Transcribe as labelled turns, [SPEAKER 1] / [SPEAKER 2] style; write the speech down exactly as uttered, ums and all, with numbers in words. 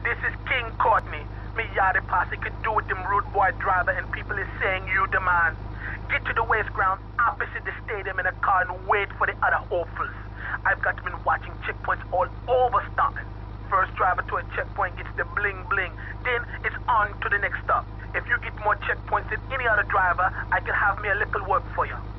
[SPEAKER 1] This is King Courtney. Me Yardie posse could do with them rude boy driver and people is saying you the man. Get to the waste ground opposite the stadium in a car and wait for the other hopefuls. I've got been watching checkpoints all over Staunton. First driver to a checkpoint gets the bling bling. Then it's on to the next stop. If you get more checkpoints than any other driver, I can have me a little work for you.